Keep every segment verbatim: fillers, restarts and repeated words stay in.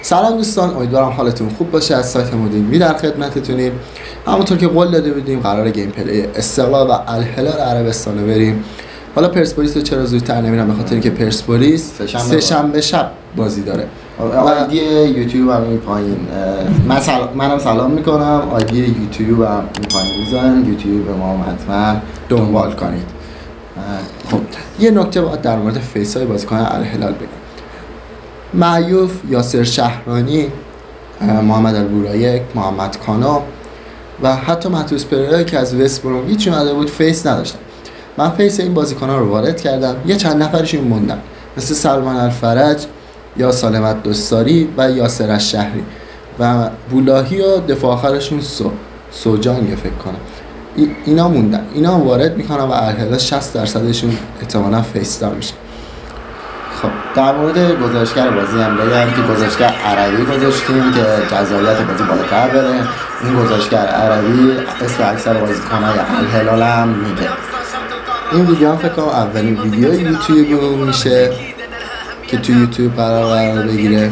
سلام دوستان، امیدوارم حالتون خوب باشه. از سایت مودینگ در خدمتتونیم. همونطور که قول داده بودیم قرار گیم پلی استقلال و الهلال عربستان رو بریم. حالا پرسپولیس رو چرا زودتر نمیرم؟ به خاطر اینکه پرسپولیس سه شنبه شب بازی داره. آیدی یوتیوب هم این پایین من سل... منم سلام میکنم. آیدی یوتیوب هم این پایین میذارم. یوتیوب ما حتما دنبال کنید. خب یه نکته باید در مورد فیس های بازیکن الهلال بگم. معیوف، یاسر شهرانی، محمد البورایک، محمد کانو و حتی مخصوص برای که از وست برومویچ اومده بود فیس نداشتن. من فیس این بازیکن‌ها رو وارد کردم. یه چند نفرشون موندن، مثل سلمان الفرج یا سالمت دوستاری و یاسر الشهری و بولاهی و دفاع آخرشون سو سوجانگ فکر کنم. اینا موندن. اینا هم وارد میکنن و الهلال شصت درصدشون احتمالاً فیس دار میشه. خب در مورد گزارشگر بازی هم بگم که گزارشگر عربی گذاشتیم که جذابیت بازی بالاتر بره. این گزارشگر عربی اسم اکثر بازیکن‌های الهلال هم میگه. این ویدیو هم فکر کنم اولین ویدیو یوتیوب میشه که تو یوتیوب قرار قرار بگیره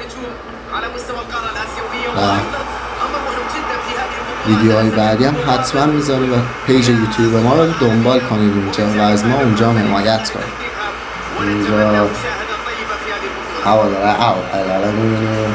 و ویدیوهای بعدی هم حتما میذاریم و پیج یوتیوب ما رو دنبال کنید اونجا و از ما اونجا حمایت کنید. اینجا هوا داره الهلال میبینیم.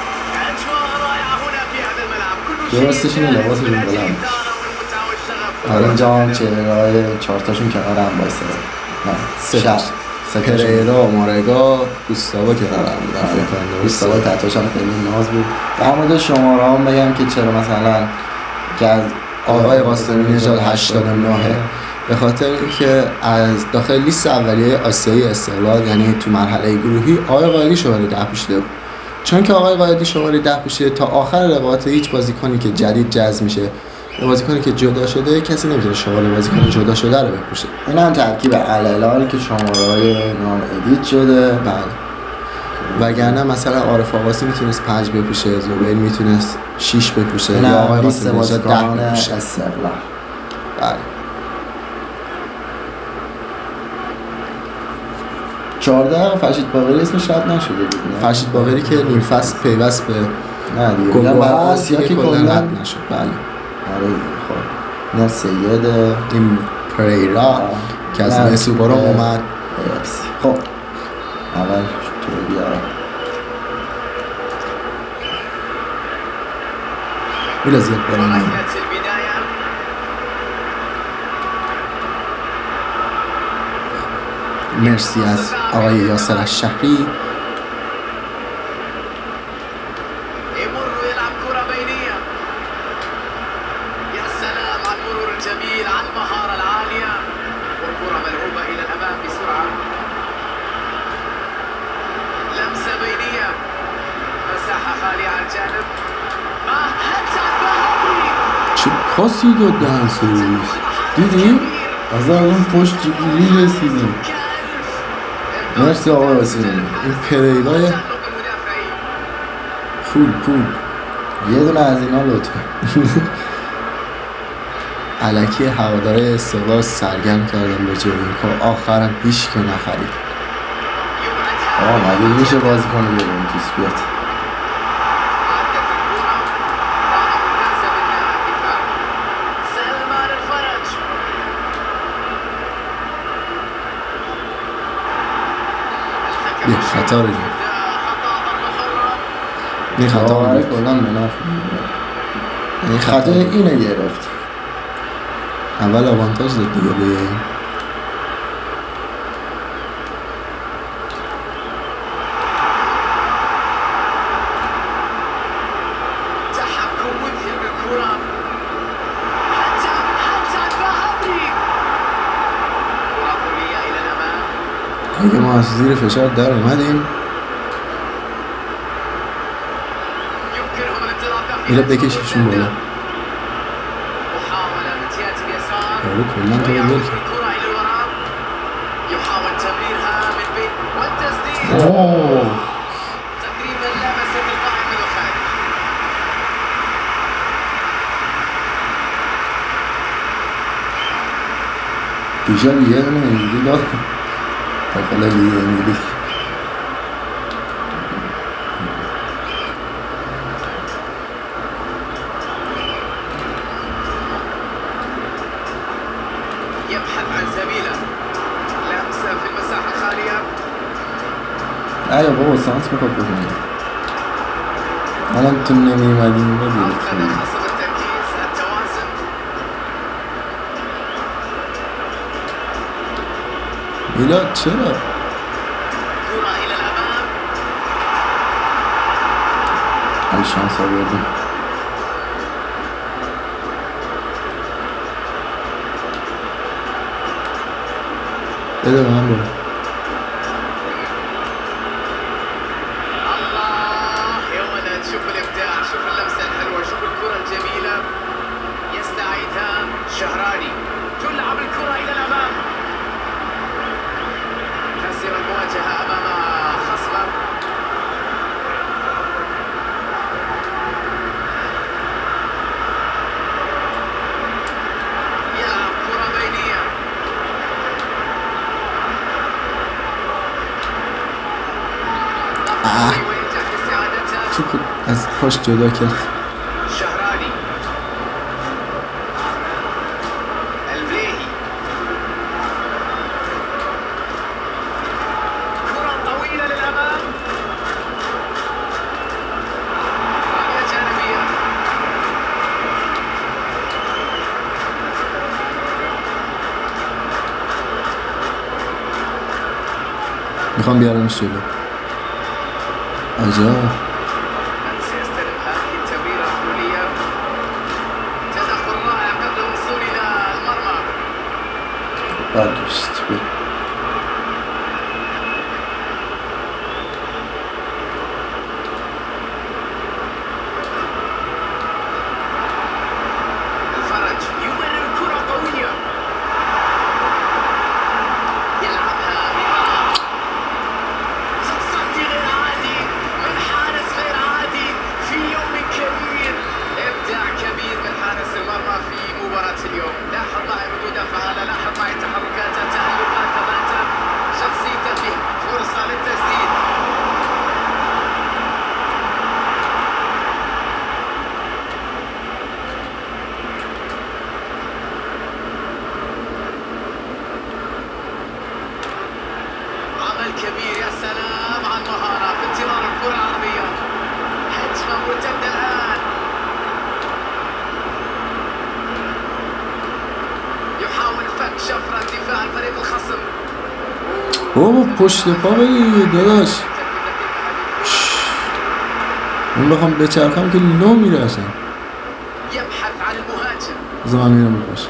درستش اینه لباسشون بلند. آره اینجا هم چهرهای چهارتاشون کنار هم بایسته. نه سه تاش پریرا، مارگا، گوستاوا کنار هم بودن. گوستاوا تحتاش هم خیلی ناز بود. در مورد شماره هم بگم که چرا مثلا که از آقای قاسمی نژاد هشتاد و نه به خاطر اینکه از داخل لیست اولیه آسیایی استقلال، یعنی تو مرحله گروهی، آقای قائدی شماره ده پوشیده بود. چون که آقای قائدی شماره ده پوشیده، تا آخر رقابت هیچ بازیکنی که جدید جذب میشه، بازیکنی که جدا شده، کسی نمیتونه شماره بازیکن جدا شده رو بپوشه. این هم ترکیب الهلال که شماره‌های نام ادیت شده. بله. وگرنه مثلا عارف آقاسی میتونست پنج بپوشه، زبیر میتونست شش بپوشه یا آقای قاسمی نژاد ده بپوشه. استقلال. بله. چهارده فرشید باقری اسمش رد نشده بود. فرشید باقری که نیم فصل پیوست به نه دیگه میگم بر آسیا که کلا رد نشد. بله. آره خب نه سید این پریرا که از مسوبارو اومد. خب اول تو بیا بلا زیاد برای مرسی از آقای یاسر الشهری. چه پاسی داد دهن سرویس، دیدی؟ از اون پشت گیری رسیدیم. مرسی آقای واسیلی. این پریرای پول پول یه دونه از اینا لطفا. الکی هواداره استقلال سرگرم کردم به جای این کار، آخرم هیچ که نخرید. آه مگه میشه بازی کنه یه این توس بیاد. یه خطا رو جد این خطا رو کلان مناف این خطا اینو گرفت. اول آوانتاژ داد دیگه به این اگه ما از زیر فشار در اومدیم ایلا بکشیشون بالا. یارو کلن تو رو بل اوه دیشب یه دونه اینجوری داد داخل لیگ انگلیس. نه بابا سانس میخواد بکنه الان تو نمیومدیم ببینید میلاد چرا؟ ای شانس آوردیم بده به من برو از پاش جدا کرد میخوام بیارمش جلو عجب برداشت بی بابا پشت پا بگیر داداش اون بخوام بچرخم که لو میره اصلا بذار من میرم بپاش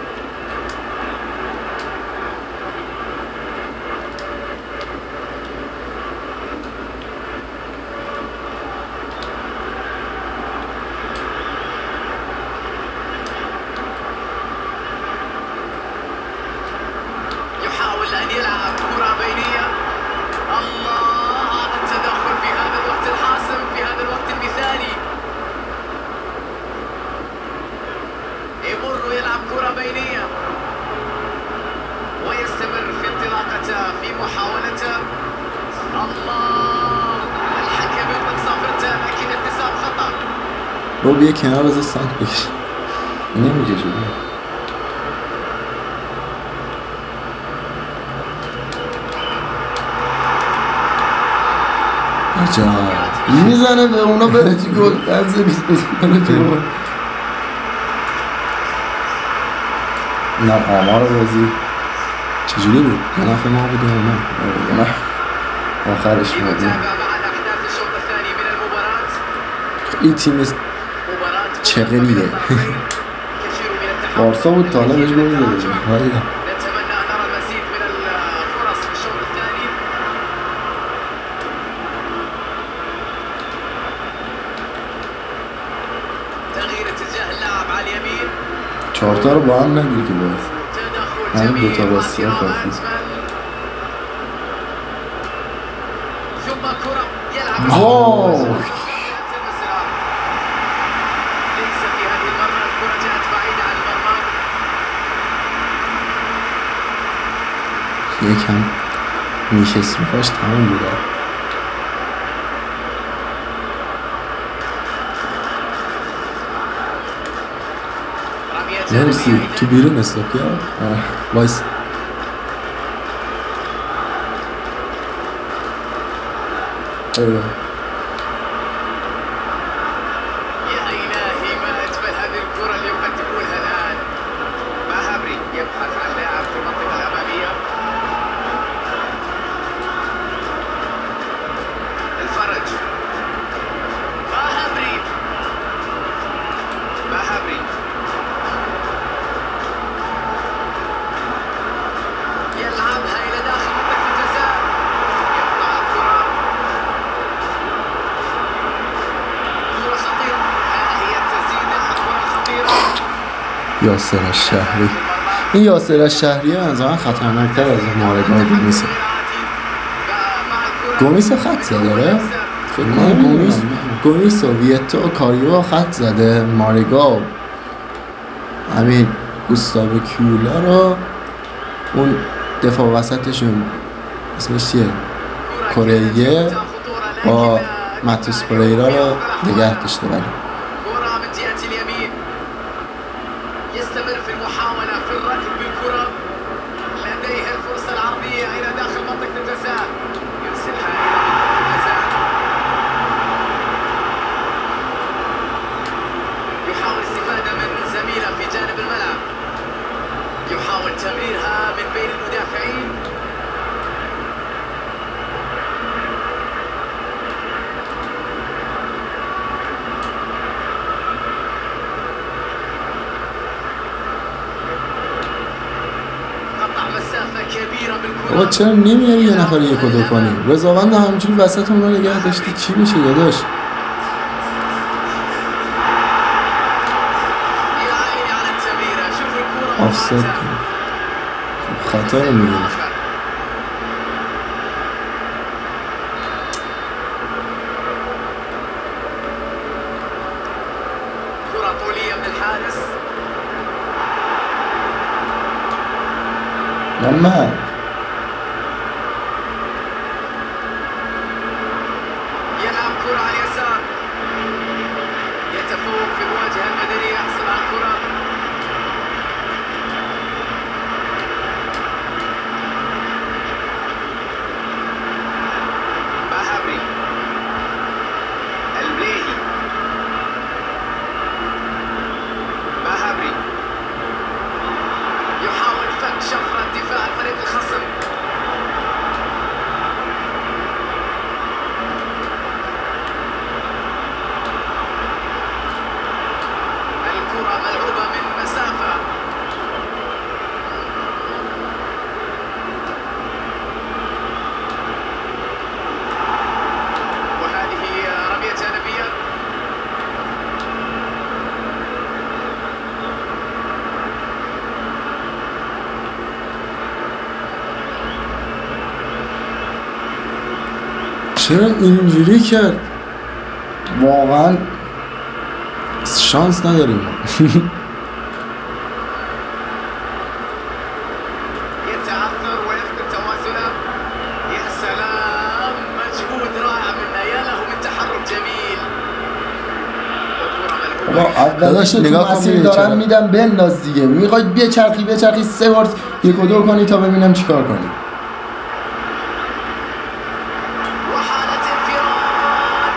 بابا بیا کنار بذار سانت بکش نمیگه شده عجب میزنه به اونا بره تو گل درزه بیست بزنه تو گل نه آمار بازی چجوری بود؟ یه نفع ما بود یا نه؟ آخرش بودیم این تیم چقدریه بارسا بود تا حالا بهش گل میداده هایده چهارتا رو با هم نگیر که باز همین دوتا باستی ها کافی واو یکم میشست میخواش تمام بوده مرسی تو بیرون استاپ کرد وایس ايوه يا إلهي ما أجمل هذه الكرة اللي يقدمونها الآن. مهبري يبحث عن لاعب في المنطقة الأمامية. الفرج مهبري مهبري يلعبها إلى داخل منطقة الجزاء. يقطع الكرة. كرة خطيرة. ها هي التسديدة. الكرة خطيرة. یاسر الشهری. این یاسر الشهری از آن خطرناکتر از مارگاه گومیسه. گومیس خط زده داره؟ فکر کنم گومیس گومیس و ویتو و کاریو خط زده. مارگاه همین گوستاو کیولا رو اون دفاع وسطشون اسمش چیه؟ کورهیه با ماتوس پریرا رو نگه داشته. ولی كرة من جهة اليمين. يستمر في المحاولة في الركض بالكرة. لديه الفرصة العرضية إلى داخل منطقة الجزاء. يرسلها إلى منطقة الجزاء. يحاول الاستفادة من زميله في جانب الملعب. يحاول تمريرها من بين المدافعين. قطع مسافة كبيرة بالكرة. آقا چرا نمیاری یه نفر یک و دو کنی؟ رضاوند همینجوری وسط اون رو نگه داشتی چی میشه داداش؟ يا عيني على التمريرة. شوفوا الكرة. آفساید خب خطا رو میگیره. كرة طولية من الحارس. محمد يلعب كرة على اليسار. يتفوق في المواجهة المدنية. يحصل على الكرة. مهبري البليهي مهبري يحاول فك شفرة دفاع الفريق الخصم. الكرة ملعوبة من مسافة. وهذه رمية جانبية. چرا اینجوری کرد؟ واقعا شانس نداریم. يتعثر ويفقد توازنه. يا سلام. مجهود رائع منه. يا له من تحرك جميل. الكرة بابا ملعوبة. اولش تو نگاه کن مسیر می‌بینی دارم چرا؟ میدم بنداز دیگه. میخوای بچرخی بچرخی سه بار یک و دو کنی تا ببینم چیکار کنی. وحالة انفراد.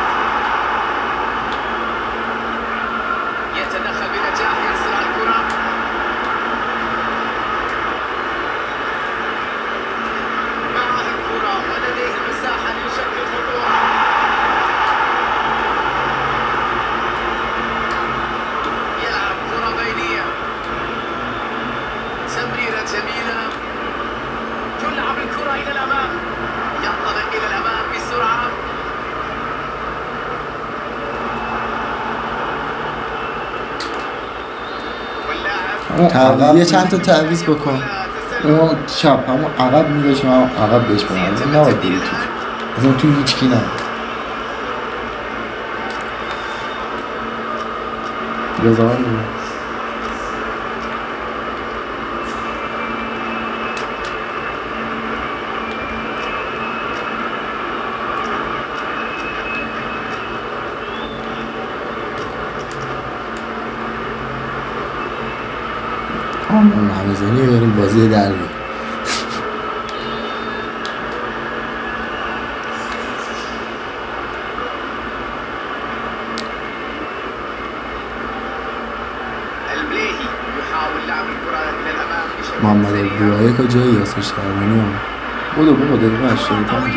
يتدخل بنجاح. يحصل على الكرة. معه الكرة ولديه المساحة ليشكل خطورة. يلعب كرة بينية. تمريرة جميلة. تلعب الكرة إلى الأمام. ينطلق إلى الأمام بسرعة. واللاعب تعویض یه چند تا تعویض بکن. اون چپ همون عقب میداشت من عقب بهش برم. اصلا نباید بری تو. اصلا تو هیچ کی نه. رضاوند آمون همزنی بریم بازی دربی. محمد برای کجایی یاسر شهرانی هم بودو بودو دقیقه هشتاد و پنج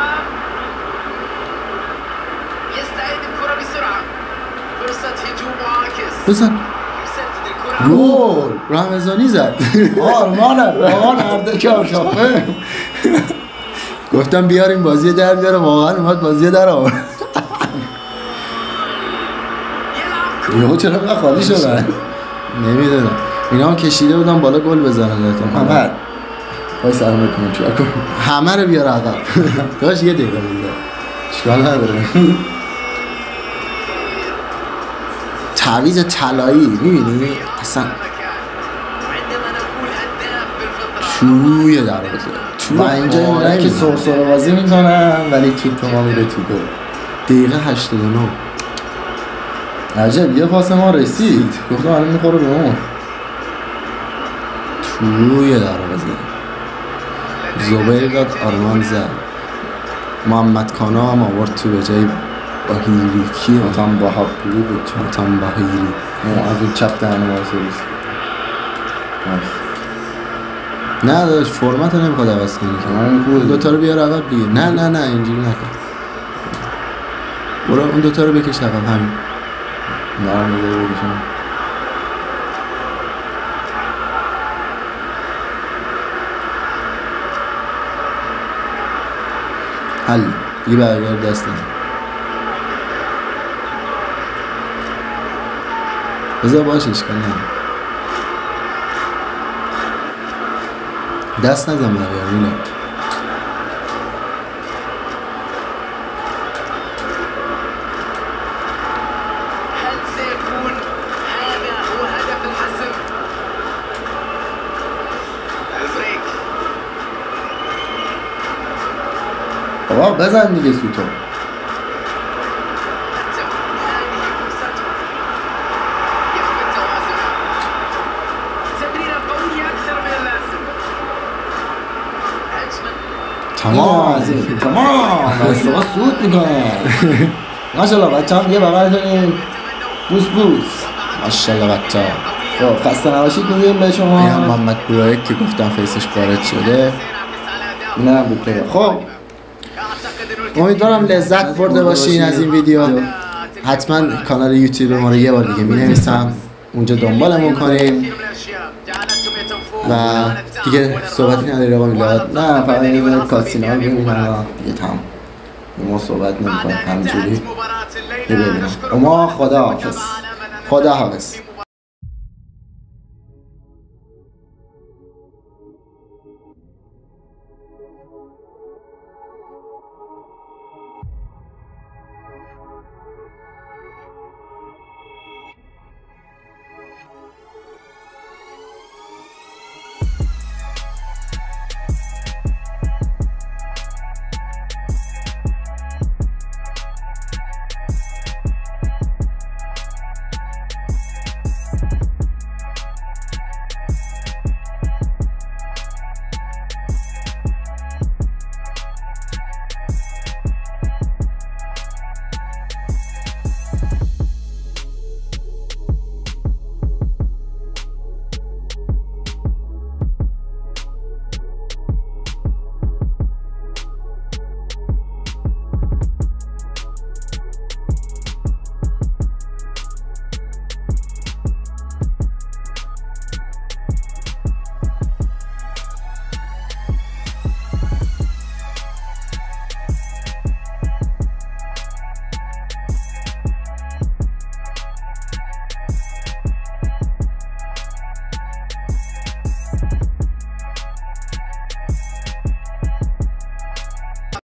يستعيد الكرة بسرعة فرصة هجوم معاكس بزن يسدد الكرة گل رمضانی زد آرمانه واقعا عرضه چهارشنبه گفتم بیاریم بازی در بیاره واقعا اومد بازی در آورد يلعب یهو چرا اینقدر خالی شدن نمیدونم اینا هم کشیده بودن بالا گل بزنن محمد وای سلام کنم چیکار کنم همه رو بیار عقب داشت یه دقیقه مونده اشکال نداره تعویض طلایی میبینی اصلا عندما نقول هداف بالفطرة توی دروازه تو و اینجا میبینن که سرسره بازی میکنن ولی توپ ما میره تو گل دقیقه هشتاد و نه عجب یه پاس ما رسید گفتم الان میخوره به اون توی دروازه زبیر داد آرمان زد محمد کانا هم آورد تو به جای باهیری کی مطمئن با هاپلی بود مطمئن باهیری از اون چپ دهنه ما سرویس نه داشت فرمت رو نمیخواد عوض کنی که همین خوبه. دوتا رو بیار عقب دیگه نه نه نه اینجوری نکن برو اون دوتا رو بکش عقب همین نه میده بگیشم حل یه برگرد دستم بذار باشه اشکال نه دست نزن برگرد میلاد هل سيكون هذا هو هدف الحسم؟ البريك بابا بزن دیگه سوتو تكون هذه فرصته يفقد توازنه تمريرة قوية أكثر من اللازم أجمل تمام از این تمام استقلال سود میکنه ماشاءالله بچه هم یه بغل کنیم بوس بوس ماشاءالله بچه ها خب خسته نباشید میگیم به این هم شما محمد برای که گفتم فیسش وارد شده نه بود پلیر خب امیدوارم لذت برده باشین از این ویدیو حتما کانال یوتیوب ما رو یه بار دیگه می‌نویسم اونجا دنبالمون کنیم و دیگه صحبتی نداری آقا میلاد نه فقط یه کاسینال ببینم دیگه تمام ما صحبت نمی‌کنیم همینجوری ببینم اما خدا حافظ خدا حافظ